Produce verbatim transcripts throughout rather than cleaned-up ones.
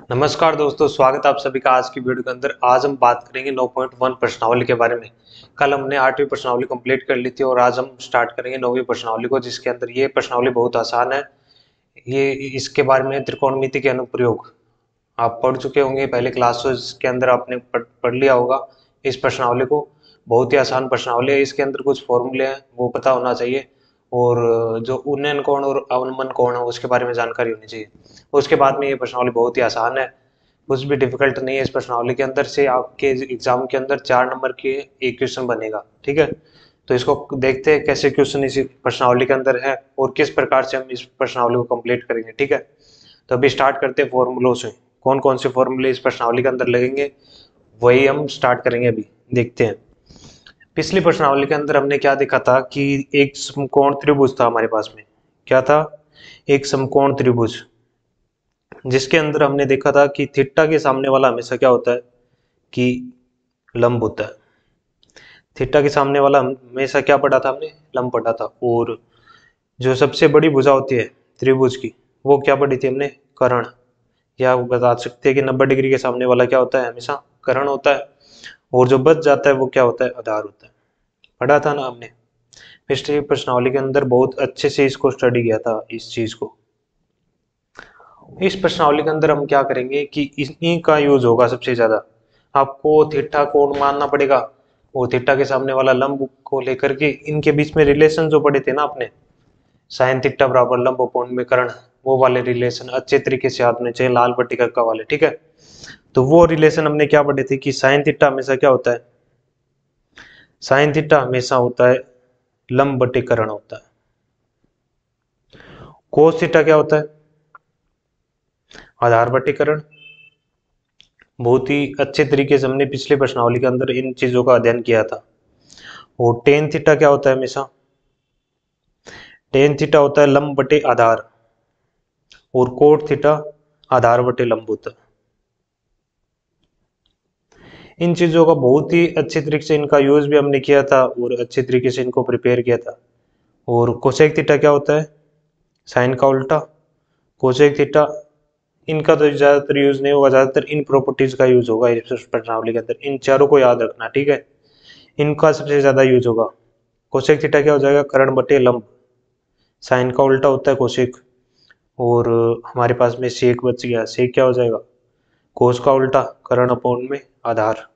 नमस्कार दोस्तों, स्वागत है आप सभी का आज की वीडियो के अंदर। आज हम बात करेंगे नौ पॉइंट एक प्रश्नावली के बारे में। कल हमने आठवीं प्रश्नावली कंप्लीट कर ली थी और आज हम स्टार्ट करेंगे नौवीं प्रश्नावली को, जिसके अंदर ये प्रश्नावली बहुत आसान है। ये इसके बारे में त्रिकोणमिति के अनुप्रयोग आप पढ़ चुके होंगे पहले क्लासेस के अंदर, आपने पढ़, पढ़ लिया होगा इस प्रश्नावली को। बहुत ही आसान प्रश्नावली है, इसके अंदर कुछ फॉर्मूले हैं वो पता होना चाहिए, और जो उन्नयन कोण और अवनमन कोण है उसके बारे में जानकारी होनी चाहिए। उसके बाद में ये प्रश्नावली बहुत ही आसान है, कुछ भी डिफिकल्ट नहीं है। इस प्रश्नावली के अंदर से आपके एग्जाम के अंदर चार नंबर के एक क्वेश्चन बनेगा, ठीक है। तो इसको देखते हैं कैसे क्वेश्चन इस प्रश्नावली के अंदर है और किस प्रकार से हम इस प्रश्नावली को कंप्लीट करेंगे, ठीक है। तो अभी स्टार्ट करते हैं फॉर्मूलों से। कौन कौन से फॉर्मूले इस प्रश्नावली के अंदर लगेंगे वही हम स्टार्ट करेंगे, अभी देखते हैं। पिछली प्रश्नावली के अंदर हमने क्या देखा था कि एक समकोण त्रिभुज था हमारे पास में। क्या था? एक समकोण त्रिभुज, जिसके अंदर हमने देखा था कि थीटा के सामने वाला हमेशा क्या होता है कि लंब होता है। थीटा के सामने वाला हमेशा क्या पढ़ा था हमने? लंब पढ़ा था। और जो सबसे बड़ी भुजा होती है त्रिभुज की, वो क्या पढ़ी थी हमने? कर्ण। या वो बता सकते हैं कि नब्बे डिग्री के सामने वाला क्या होता है? हमेशा कर्ण होता है। और जो बच जाता है वो क्या होता है? आधार होता है। पढ़ा था ना हमने पिछली प्रश्नावली के अंदर, बहुत अच्छे से इसको स्टडी किया था इस चीज को। इस प्रश्नावली के अंदर हम क्या करेंगे कि इन्हीं का यूज होगा सबसे ज्यादा। आपको थीटा कोण मानना पड़ेगा और थीटा के सामने वाला लंब को लेकर के इनके बीच में रिलेशन जो पढ़े थे ना आपने, साइन थीटा बराबर लंब अपॉन में कर्ण, वो वाले रिलेशन अच्छे तरीके से याद होने चाहिए, लाल पट्टी का वाले, ठीक है। तो वो रिलेशन हमने क्या पढ़े थे कि साइन थीटा हमेशा क्या होता है? साइन थीटा हमेशा होता है लंब बटे कर्ण होता है। कोस थीटा क्या होता है? आधार बटे कर्ण। बहुत ही अच्छे तरीके से हमने पिछले प्रश्नावली के अंदर इन चीजों का अध्ययन किया था। और टेन थीटा क्या होता है? हमेशा टेन थीटा होता है लंब बटे आधार, और कोट थीटा आधार बटे लंब होता है। इन चीजों का बहुत ही अच्छे तरीके से इनका यूज भी हमने किया था और अच्छे तरीके से इनको प्रिपेयर किया था। और कोसेक थीटा क्या होता है? साइन का उल्टा। कोसेक थीटा इनका तो ज्यादातर यूज नहीं होगा, ज्यादातर इन प्रॉपर्टीज का यूज होगा इस प्रश्नावली के अंदर। इन चारों को याद रखना, ठीक है। इनका सबसे ज्यादा यूज होगा। कोसेक थीटा क्या हो जाएगा? कर्ण बटे लंब। साइन का उल्टा होता है कोसेक। और हमारे पास में सेक बच गया, सेक क्या हो जाएगा? कोस का उल्टा, कर्ण अपॉन में आधार।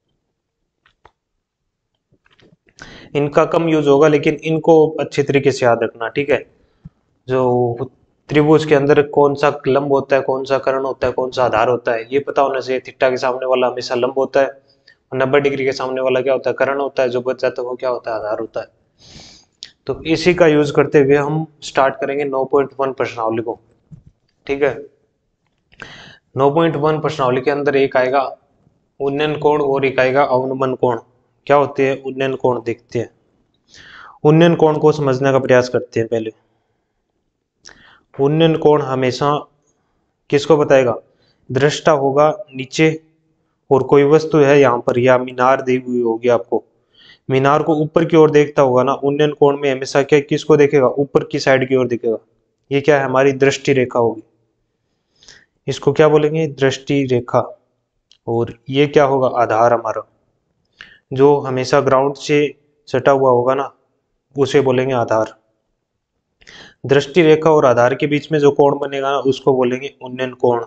इनका कम यूज होगा, लेकिन इनको अच्छे तरीके से याद रखना, ठीक है। जो त्रिभुज के अंदर कौन सा लंब होता है, कौन सा कर्ण होता है, कौन सा आधार होता है, ये पता होना चाहिए। थीटा के सामने वाला हमेशा लंब होता है और नब्बे डिग्री के सामने वाला क्या होता है? कर्ण होता है। जो बच जाता है वो क्या होता है? आधार होता है। तो इसी का यूज करते हुए हम स्टार्ट करेंगे नौ पॉइंट एक प्रश्नावली को, ठीक है। नौ पॉइंट एक प्रश्नावली के अंदर एक आएगा उन्नयन कोण और एक आएगा अवनमन कोण। क्या होते हैं उन्नयन कोण? देखते हैं। उन्नयन कोण को समझने का प्रयास करते हैं पहले। उन्नयन कोण हमेशा किसको बताएगा? दृष्टा होगा नीचे और कोई वस्तु है यहाँ पर, या मीनार दी हुई होगी आपको, मीनार को ऊपर की ओर देखता होगा ना। उन्नयन कोण में हमेशा क्या किसको देखेगा? ऊपर की साइड की ओर देखेगा। ये क्या है? हमारी दृष्टि रेखा होगी। इसको क्या बोलेंगे? दृष्टि रेखा। और ये क्या होगा? आधार हमारा, जो हमेशा ग्राउंड से सटा हुआ होगा ना, उसे बोलेंगे आधार। दृष्टि रेखा और आधार के बीच में जो कोण बनेगा ना, उसको बोलेंगे उन्नयन कोण।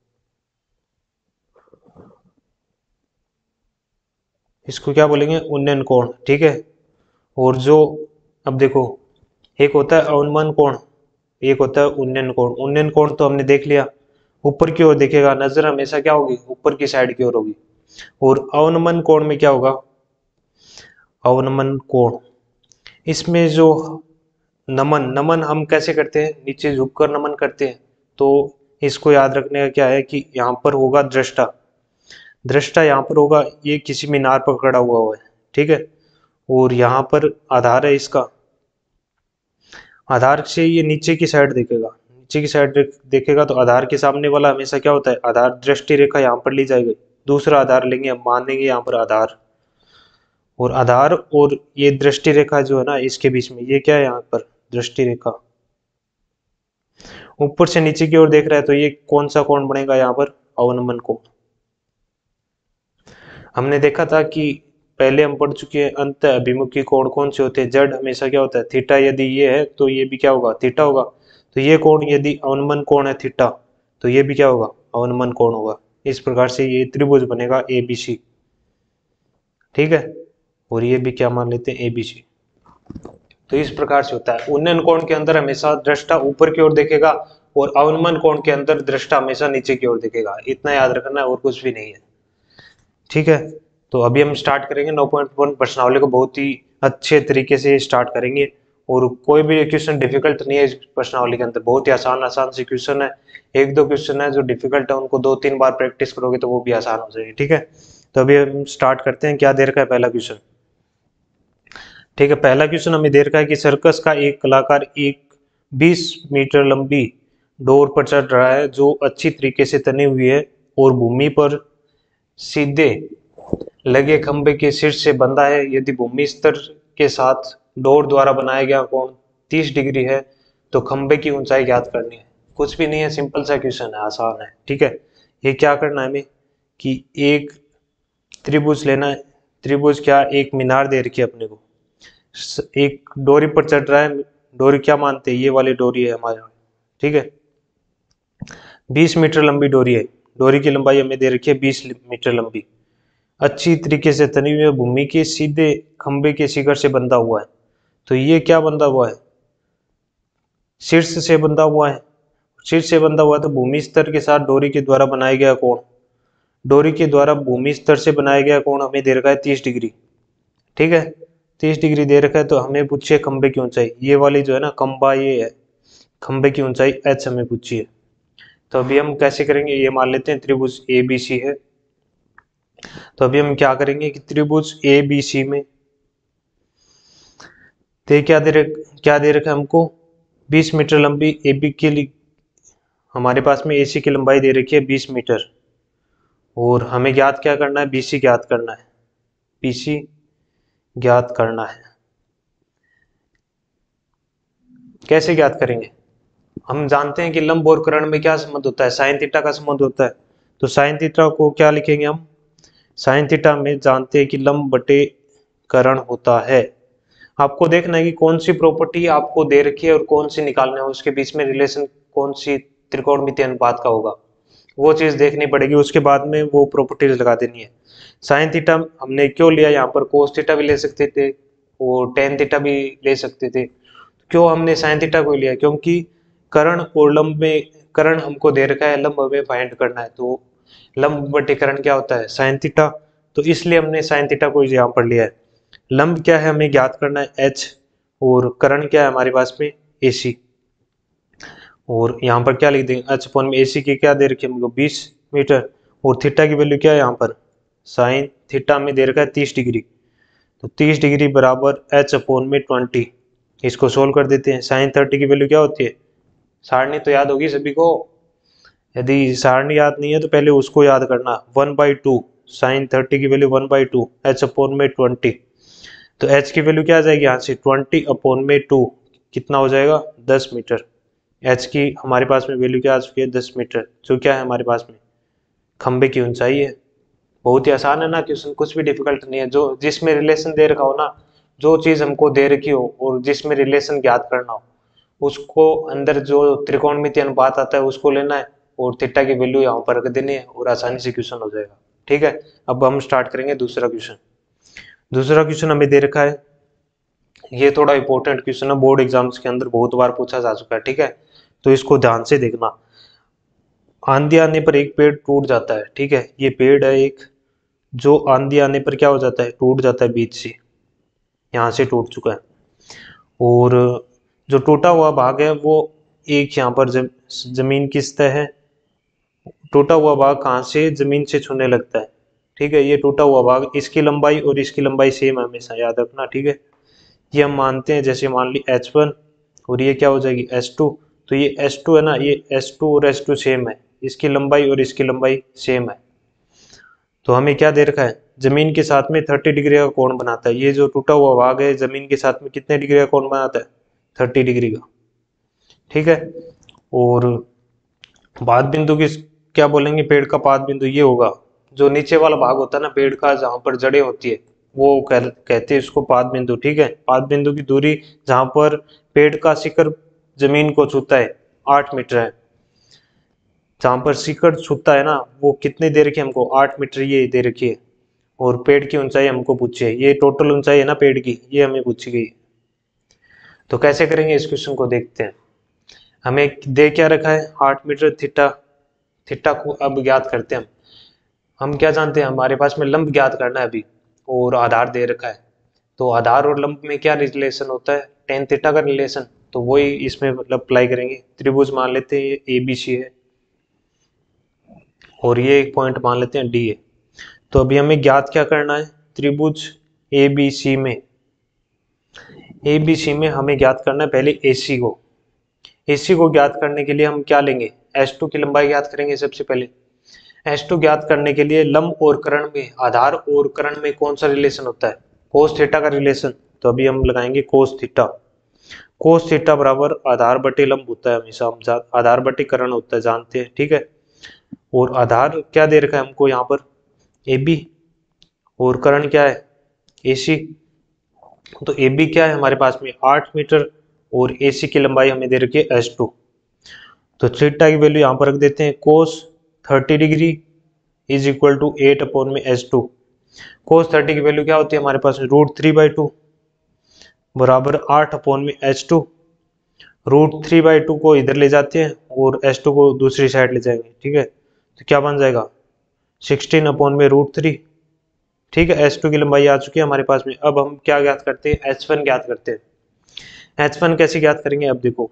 इसको क्या बोलेंगे? उन्नयन कोण, ठीक है। और जो अब देखो, एक होता है अवनमन कोण, एक होता है उन्नयन कोण। उन्नयन कोण तो हमने देख लिया, ऊपर की ओर देखेगा, नजर हमेशा क्या होगी? ऊपर की साइड की ओर होगी। और अवनमन कोण में क्या होगा? अवनमन कोण, इसमें जो नमन नमन हम कैसे करते हैं? नीचे झुककर नमन करते हैं। तो इसको याद रखने का क्या है कि यहाँ पर होगा दृष्टा। दृष्टा यहाँ पर होगा, ये किसी मीनार पर खड़ा हुआ हुआ है, ठीक है। और यहाँ पर आधार है इसका। आधार से ये नीचे की साइड देखेगा, नीचे की साइड देखेगा तो आधार के सामने वाला हमेशा क्या होता है? आधार। दृष्टि रेखा यहाँ पर ली जाएगी, दूसरा आधार लेंगे हम, मानेंगे यहाँ पर आधार। और आधार और ये दृष्टि रेखा जो है ना, इसके बीच में ये क्या है? यहाँ पर दृष्टि रेखा। ऊपर से नीचे की ओर देख रहा है तो ये कौन सा कोण बनेगा यहाँ पर? अवनमन कोण। हमने देखा था कि पहले हम पढ़ चुके हैं अंत अभिमुखी कोण कौन से होते हैं, जेड हमेशा क्या होता है थीटा, यदि ये है तो ये भी क्या होगा थीटा होगा। तो ये कोण यदि अवनमन कोण है थीटा तो ये भी क्या होगा अवनमन कोण होगा। इस प्रकार से ये त्रिभुज बनेगा ए बी सी, ठीक है। और ये भी क्या मान लेते हैं ए बी सी। तो इस प्रकार से होता है। उन्नयन कोण के अंदर हमेशा दृष्टा ऊपर की ओर देखेगा और अवनमन कोण के अंदर दृष्टा हमेशा नीचे की ओर देखेगा, इतना याद रखना है और कुछ भी नहीं है, ठीक है। तो अभी हम स्टार्ट करेंगे नौ पॉइंट वन प्रश्नावली को, बहुत ही अच्छे तरीके से स्टार्ट करेंगे और कोई भी क्वेश्चन डिफिकल्ट नहीं है इस प्रश्नावली के अंदर, बहुत ही आसान आसान से क्वेश्चन है। एक दो क्वेश्चन है जो डिफिकल्ट है, उनको दो तीन बार प्रैक्टिस करोगे तो वो भी आसान हो जाएगी, ठीक है। तो अभी हम स्टार्ट करते हैं। क्या दे रखा है पहला क्वेश्चन, ठीक है। पहला क्वेश्चन हमें दे रखा है कि सर्कस का एक कलाकार एक बीस मीटर लंबी डोर पर चढ़ रहा है जो अच्छी तरीके से तनी हुई है और भूमि पर सीधे लगे खंभे के शीर्ष से बंधा है। यदि भूमि स्तर के साथ डोर द्वारा बनाया गया कोण तीस डिग्री है तो खंभे की ऊंचाई ज्ञात करनी है। कुछ भी नहीं है, सिंपल सा क्वेश्चन है, आसान है, ठीक है। ये क्या करना है हमें कि एक त्रिभुज लेना है। त्रिभुज क्या, एक मीनार दे रखी है अपने को, एक डोरी पर चढ़ रहा है। डोरी क्या मानते हैं, ये वाली डोरी है हमारे, ठीक है। बीस मीटर लंबी डोरी है, डोरी की लंबाई हमें दे रखी है बीस मीटर लंबी, अच्छी तरीके से तनी हुई भूमि के सीधे खंभे के शिखर से बंधा हुआ है। तो ये क्या बंधा हुआ है, शीर्ष से बंधा हुआ है। शीर्ष से बंधा हुआ है तो भूमि स्तर के साथ डोरी के द्वारा बनाया गया कोण, डोरी के द्वारा भूमि स्तर से बनाया गया कोण हमें दे रखा है तीस डिग्री, ठीक है। तीस डिग्री दे रखा है तो हमें पूछिए खंभे की ऊंचाई, ये वाली जो है ना खंभा ये है, खंभे की ऊंचाई एच हमें पूछी है। तो अभी हम कैसे करेंगे, ये मान लेते हैं त्रिभुज ए बी सी है। तो अभी हम क्या करेंगे कि त्रिभुज ए बी सी में तो क्या दे रख क्या दे रखा है हमको बीस मीटर लंबी ए बी के लिए, हमारे पास में ए सी की लंबाई दे रखी है बीस मीटर और हमें ज्ञात क्या करना है, बी सी ज्ञात करना है, बी सी ज्ञात करना है। कैसे ज्ञात करेंगे, हम जानते हैं कि लंब और कर्ण में क्या संबंध होता है, साइन थीटा का संबंध होता है। तो साइन थीटा को क्या लिखेंगे हम, साइन थीटा में जानते हैं कि लंब बटे कर्ण होता है। आपको देखना है कि कौन सी प्रॉपर्टी आपको दे रखी है और कौन सी निकालना है, उसके बीच में रिलेशन कौन सी त्रिकोणमितीय अनुपात का होगा वो चीज देखनी पड़ेगी, उसके बाद में वो प्रॉपर्टीज लगा देनी है। साइन थीटा हमने क्यों लिया, यहाँ पर कोस थीटा भी ले सकते थे और टेन थीटा भी ले सकते थे। क्यों हमने साइन थीटा को लिया, क्योंकि कर्ण और लंब में, कर्ण हमको दे रखा है, लंब हमें फाइंड करना है, तो लंब बटे कर्ण क्या होता है साइन थीटा, तो इसलिए हमने साइन थीटा को यहाँ पर लिया है। लंब क्या है हमें ज्ञात करना है एच और कर्ण क्या है हमारे पास में ए सी, और यहाँ पर क्या लिख देंगे एच अपॉन में ए सी की क्या दे रखी है हमको बीस मीटर और थीटा की वैल्यू क्या है यहाँ पर साइन थीटा में दे रखा है तीस डिग्री, तो तीस डिग्री बराबर एच अपॉन में ट्वेंटी। इसको सोल्व कर देते हैं। साइन थर्टी की वैल्यू क्या होती है, सारणी तो याद होगी सभी को, यदि सारणी याद नहीं है तो पहले उसको याद करना, one by two sine thirty की value one by two H upon में ट्वेंटी। तो एच की वैल्यू क्या आ जाएगी यहाँ से ट्वेंटी अपॉन में टू कितना हो जाएगा दस मीटर। एच की हमारे पास में वैल्यू क्या आ चुकी है दस मीटर, जो क्या है हमारे पास में खंबे की ऊंचाई है। बहुत ही आसान है ना क्वेश्चन, कुछ भी डिफिकल्ट नहीं है। जो जिसमें रिलेशन दे रखा हो ना, जो चीज हमको दे रखी हो और जिसमें रिलेशन ज्ञात करना हो, उसको अंदर जो त्रिकोणमितीय अनुपात आता है उसको लेना है और थीटा की वैल्यू यहाँ पर रख देनी है और आसानी से क्वेश्चन हो जाएगा, ठीक है। अब हम स्टार्ट करेंगे दूसरा क्वेश्चन। दूसरा क्वेश्चन हमें दे रखा है, ये थोड़ा इंपॉर्टेंट क्वेश्चन है, बोर्ड एग्जाम्स के अंदर बहुत बार पूछा जा चुका है, ठीक है। तो इसको ध्यान से देखना। आंधी आने पर एक पेड़ टूट जाता है, ठीक है, ये पेड़ है एक, जो आंधी आने पर क्या हो जाता है टूट जाता है बीच से, यहाँ से टूट चुका है, और जो टूटा हुआ भाग है वो एक यहाँ पर जम, जमीन की सतह है। टूटा हुआ भाग कहाँ से जमीन से छूने लगता है, ठीक है। ये टूटा हुआ भाग, इसकी लंबाई और इसकी लंबाई सेम है, हमेशा याद रखना, ठीक है। ये हम मानते हैं, जैसे मान ली एच वन और ये क्या हो जाएगी एच टू, तो ये एच टू है ना, ये एच टू और एच टू सेम है, इसकी लंबाई और इसकी लंबाई सेम है। तो हमें क्या दे रखा है, जमीन के साथ में तीस डिग्री का कोण बनाता है। ये जो टूटा हुआ भाग है जमीन के साथ में कितने डिग्री का कोण बनाता है तीस डिग्री का, ठीक है। और बाद बिंदु की क्या बोलेंगे, पेड़ का पाद बिंदु ये होगा, जो नीचे वाला भाग होता है ना पेड़ का, जहाँ पर जड़ें होती है, वो कह, कहते हैं उसको पाद बिंदु। ठीक है, पाद बिंदु की दूरी जहाँ पर पेड़ का शिखर जमीन को छूता है आठ मीटर है। जहाँ पर शिखर छूता है ना वो कितनी दे रखी है हमको, आठ मीटर ये दे रखी है। और पेड़ की ऊंचाई हमको पूछी है, ये टोटल ऊंचाई है ना पेड़ की, ये हमें पूछी गई। तो कैसे करेंगे इस क्वेश्चन को, देखते हैं। हमें दे क्या रखा है, आठ मीटर थीटा। थीटा को अब ज्ञात करते हैं हम हम क्या जानते हैं, हमारे पास में लंब ज्ञात करना है अभी, और आधार दे रखा है। तो आधार और लंब में क्या रिलेशन होता है, टेन थीटा का रिलेशन। तो वही इसमें मतलब अप्लाई करेंगे। त्रिभुज मान लेते हैं ये ए बी सी है, और ये एक पॉइंट मान लेते हैं डी है। तो अभी हमें ज्ञात क्या करना है, त्रिभुज ए बी सी में ए बी सी में हमें ज्ञात करना है पहले ए सी को। ए सी को ज्ञात करने के लिए हम क्या लेंगे, एच टू की लंबाई ज्ञात करेंगे सबसे पहले। एच टू ज्ञात करने के लिए लंब और कर्ण में, आधार और कर्ण में कौन सा रिलेशन होता है, कोस थीटा का रिलेशन। तो अभी हम लगाएंगे कोस थीटा। कोस थीटा बराबर आधार बटे लंब होता है हमेशा, हम आधार बटे कर्ण होता है जानते हैं। ठीक है, और आधार क्या दे रखा है हमको यहाँ पर, ए बी, और कर्ण क्या है, ए सी। तो ए बी क्या है हमारे पास में आठ मीटर, और ए सी की लंबाई हमें दे रखी है एच टू। तो थीटा की वैल्यू यहाँ पर रख देते हैं, cos thirty degree is equal to eight upon में एच टू। कोस थर्टी की वैल्यू क्या होती है हमारे पास में, रूट थ्री बाई टू बराबर आठ अपॉन में H two. Root three by two को इधर ले जाते हैं और एच टू को दूसरी साइड ले जाएंगे। ठीक है, तो क्या बन जाएगा, सिक्सटीन अपॉन में रूट थ्री। ठीक है, एच टू की लंबाई आ चुकी है हमारे पास में। अब हम क्या ज्ञात करते हैं, एच वन ज्ञात करते हैं। एच वन कैसे ज्ञात करेंगे, अब देखो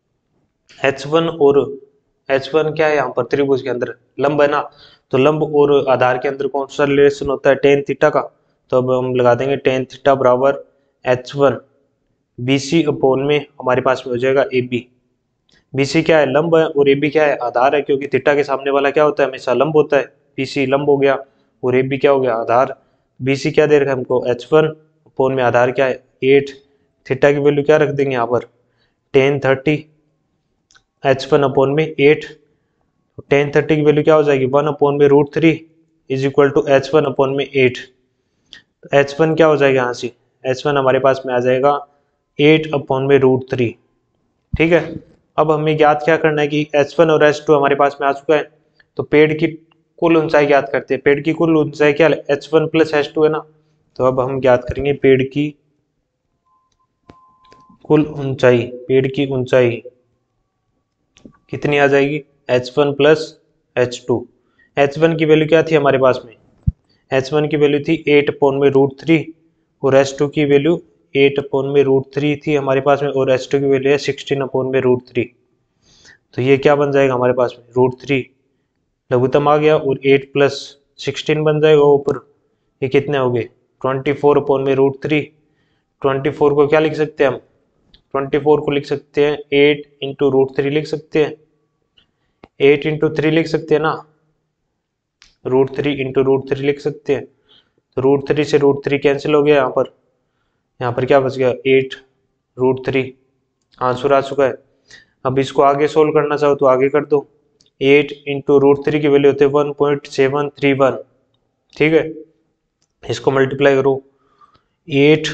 एच वन और एच वन क्या है यहाँ पर, त्रिभुज के अंदर लंब है ना, तो लंब और आधार के अंदर कौन सा रिलेशन होता है, टेन थीटा का। तो अब हम लगा देंगे टेन थीटा बराबर H one B C upon में हमारे पास में हो जाएगा ए बी। बी सी क्या है, लंब है, और ए बी क्या है, आधार है, क्योंकि थीटा के सामने वाला क्या होता है, हमेशा लंब होता है। बी सी लंब हो गया, और ए बी क्या हो गया, आधार। बी सी क्या दे रखा है हमको, एच वन अपॉन में आधार क्या है, एट। थीटा की वैल्यू क्या रख देंगे यहाँ पर, tan thirty, H one upon में एट। टेन थर्टी की वैल्यू क्या हो जाएगी, वन अपॉन में root three is equal to H one upon में एट। एच वन क्या हो जाएगा यहाँ से, एच वन हमारे पास में आ जाएगा एट अपॉन में रूट थ्री। ठीक है, अब हमें ज्ञात क्या करना है कि एच वन और एच टू हमारे पास में आ चुका है। तो पेड़ की कुल ऊंचाई ज्ञात करते हैं। पेड़ की कुल ऊंचाई क्या है, H one plus H two है ना। तो अब हम ज्ञात करेंगे पेड़ की कुल ऊंचाई। पेड़ की ऊंचाई कितनी आ जाएगी, H one plus H two. H one की वैल्यू क्या थी हमारे पास में, एच वन की वैल्यू थी एट अपॉन में रूट थ्री, और एच टू की वैल्यू एट अपॉन में रूट थ्री थी हमारे पास में, और एच टू की वैल्यू है सिक्सटीन अपॉन में रूट थ्री। तो ये क्या बन जाएगा हमारे पास में, रूट थ्री लघुत्तम आ गया, और एट प्लस सिक्सटीन बन जाएगा ऊपर। ये कितने हो गए, ट्वेंटी फोर अपॉन में रूट थ्री। ट्वेंटी फोर को क्या लिख सकते हैं हम, ट्वेंटी फोर को लिख सकते हैं एट इंटू रूट थ्री लिख सकते हैं, एट इंटू थ्री लिख सकते हैं ना, root three into root three लिख सकते हैं। तो रूट थ्री से रूट थ्री कैंसिल हो गया, यहाँ पर यहाँ पर क्या बच गया, एट रूट थ्री। आंसर आ चुका है। अब इसको आगे सोल्व करना चाहो तो आगे कर दो। एट इंटू रूट थ्री की वैल्यू होती है one point seven three one. ठीक है, इसको मल्टीप्लाई करो, eight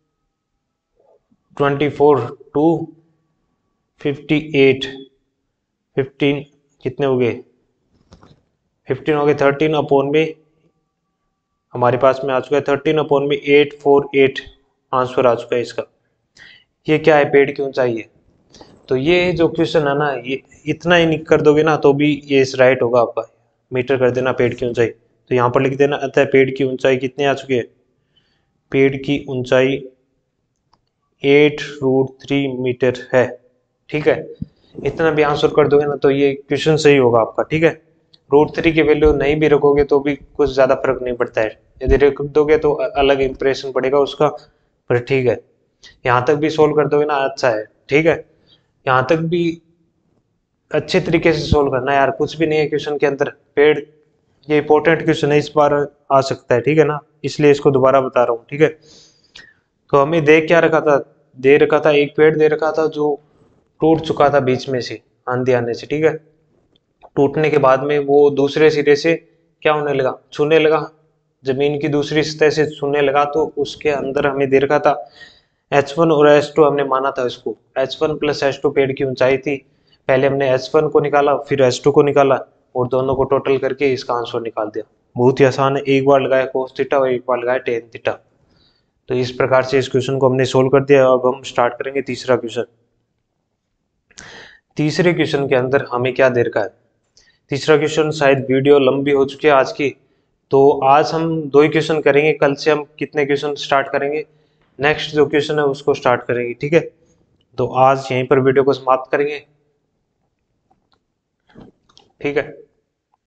twenty four two fifty eight, fifteen कितने हो गए, फिफ्टीन हो गए, थर्टीन अपॉन में हमारे पास में आ चुका है, थर्टीन अपॉन में एट फोर एट आंसर आ चुका है इसका। ये क्या है, पेड़ की ऊंचाई है। तो ये जो क्वेश्चन है ना, ये इतना ही कर दोगे ना तो भी ये राइट होगा आपका। मीटर कर देना पेड़ की ऊंचाई, तो यहाँ पर लिख देना, अतः पेड़ की ऊंचाई कितनी आ चुकी है, पेड़ की ऊंचाई एट रूट थ्री मीटर है। ठीक है, इतना भी आंसर कर दोगे ना तो ये क्वेश्चन सही होगा आपका। ठीक है, रूट थ्री की वैल्यू नहीं भी रखोगे तो भी कुछ ज्यादा फर्क नहीं पड़ता है, यदि रख दोगे तो अलग इंप्रेशन पड़ेगा उसका, पर ठीक है। यहाँ तक भी सोल्व कर दोगे ना अच्छा है। ठीक है, यहाँ तक भी अच्छे तरीके से सोल्व करना है यार, कुछ भी नहीं है क्वेश्चन के अंदर। पेड़ ये इंपॉर्टेंट क्वेश्चन है, इस बार आ सकता है। ठीक है ना, इसलिए इसको दोबारा बता रहा हूँ। ठीक है, तो हमें दे क्या रखा था, दे रखा था एक पेड़ दे रखा था जो टूट चुका था बीच में से आंधी आने से। ठीक है, टूटने के बाद में वो दूसरे सिरे से क्या होने लगा, छूने लगा, जमीन की दूसरी सतह से छूने लगा। तो उसके अंदर हमें दे रखा था एच वन और एच टू, हमने माना था इसको H one plus H two पेड़ की ऊंचाई थी। पहले हमने एच वन को निकाला, फिर एच टू को निकाला और दोनों को टोटल करके इसका आंसर निकाल दिया। बहुत ही आसान है, एक बार लगाया कोस थीटा और एक बार लगाया टेन थीटा। तो इस प्रकार से इस क्वेश्चन को हमने सोल्व कर दिया। अब हम स्टार्ट करेंगे तीसरा क्वेश्चन। तीसरे क्वेश्चन के अंदर हमें क्या दे रखा है, तीसरा क्वेश्चन शायद वीडियो लंबी हो चुकी है आज की, तो आज हम दो ही क्वेश्चन करेंगे। कल से हम कितने क्वेश्चन स्टार्ट करेंगे, नेक्स्ट जो क्वेश्चन है उसको स्टार्ट करेंगे, ठीक है। तो आज यहीं पर वीडियो को समाप्त करेंगे, ठीक है।